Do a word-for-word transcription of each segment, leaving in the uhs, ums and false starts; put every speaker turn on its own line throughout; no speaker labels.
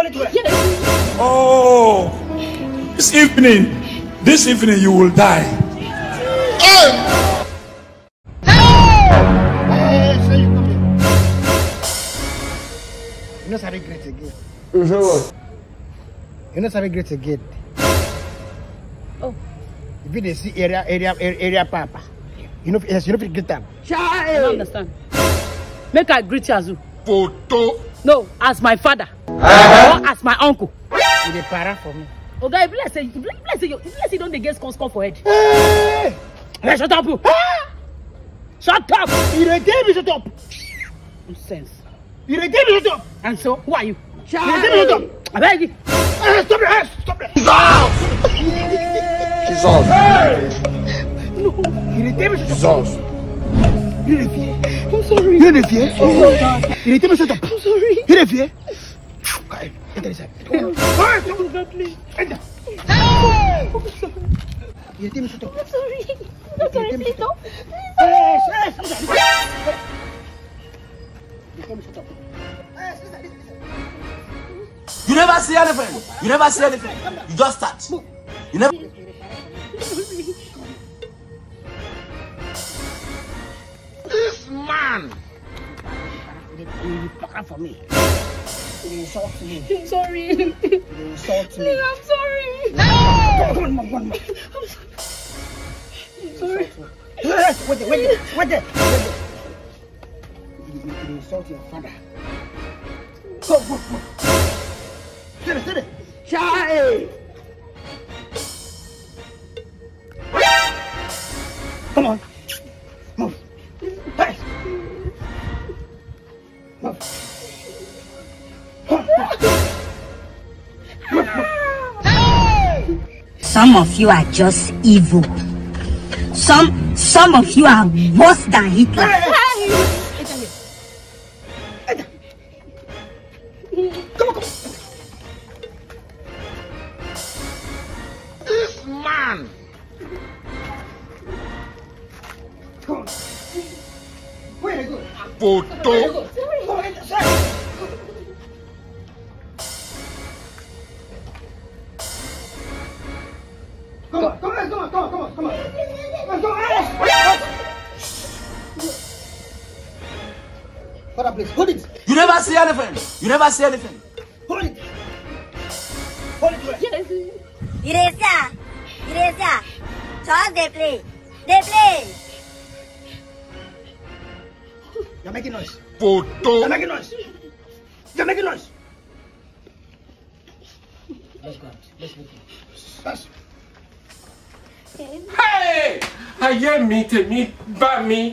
Oh, this evening, this evening you will die.
You know something great again.
You know what?
You know something great again.
Oh.
If you see area, area, area, area, papa. You know, yes, you know, greet them.
I don't understand. Make I greet you as you.
Photo.
No, as my father. Uh-huh. Or as my uncle.
You dey para for me.
Oh, guy, let's say, let's say, let's say, don't they get score score for head?
Hey!
Hey, shut up, you. Shut up.
You dey tell me shut up.
Nonsense.
You dey tell me shut up.
And so, who are you?
Shut you dey tell me shut up.
I beg you.
Hey, stop it. Hey, stop it.
Jesus.
No. You dey tell me shut up.
Jesus.
You dey fear.
I'm sorry.
You dey fear.
Oh,
you dey tell me shut up.
I'm sorry.
You dey fear. Okay, enter inside. Enter. Enter.
I'm sorry.
You dey tell me shut up.
I'm sorry. I'm sorry. Please don't.
Yes, yes.
You never see anything. You never see anything. You just start. You never.
This man. You fuck for me. You insult me.
I'm sorry.
You insult me.
Please, I'm sorry.
No. Come on, one more.
I'm sorry.
Yes, wait there, wait there, wait there. You, you insult your father. Go, go, go. Sit it, sit it. Shy. Come on. Move. Hey. Move.
Some of you are just evil. Some some of you are worse than Hitler.
Hey, hey. Come on, come on. This man. Come on. Where you go?
Photo.
Come on, come on, come on, come on, come on, come on. Let's go, Alice. Hold up, please. Hold it.
You never see anything. You never see anything.
Hold it. Hold it.
Yes.
Iresa, Iresa, just they play, they play.
You're making noise.
Photo.
You're making noise. You're making noise. Let's go. Let's go. Let's.
Hey! Ayé mi tèmi bá mi.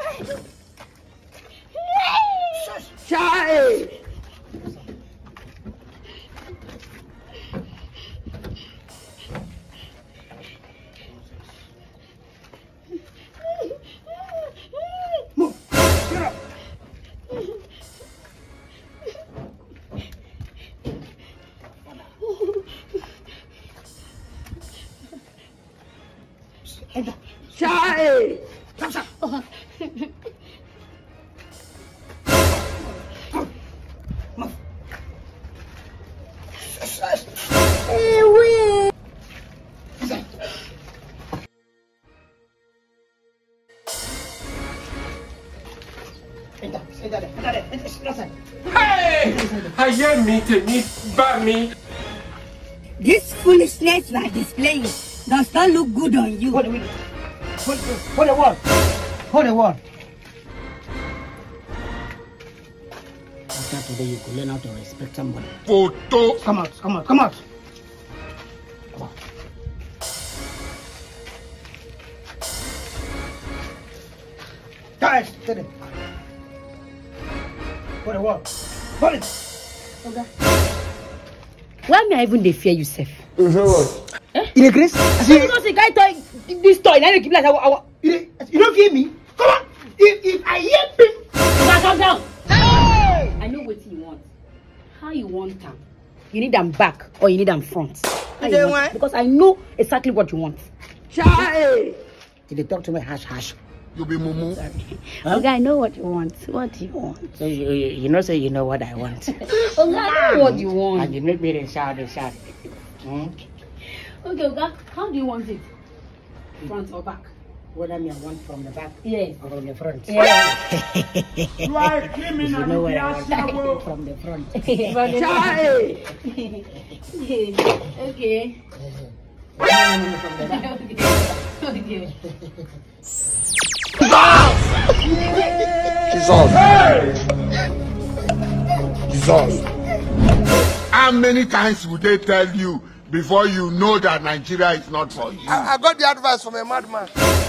Shy. Move. Get up. Enter. Shy. Come, sir. Move. Enter. Enter there. Enter there. Enter there.
Hey! Ayé mi tèmi bá mi.
This foolishness you are displaying does not look good on you.
Hold the window. Hold, hold the wall. Hold the wall. After today, you could learn how to respect somebody.
Photo.
Come out. Come out. Come out. Come out. Guys, sit it. Hold the wall. Hold it.
Okay. Why me I even they fear yourself?
You know what?
Eh?
You dey grace?
Because the guy toy this toy, now you keep like our our.
You dey, you don't fear me? Come on. If if I hear him.
Now calm down. Hey! I know what you want. How you want them? You need them back or you need them front? How you want? Because I know exactly what you want.
Child. You dey talk to me hash hash. You be mumu.
Huh? Okay, I know what you want. What do you want?
So you, you, you know, say you know what I want.
Okay, I know what you want.
And you make me shout and shout. Hmm?
Okay, okay, how do you want it? Front or back?
What I mean, I want from the back?
Yes.
Or from the front?
Yeah.
You are a criminal.
You know what I want from the front.
Child. Okay. Okay.
Jesus. Jesus. How many times would they tell you before you know that Nigeria is not for you?
I, I got the advice from a madman.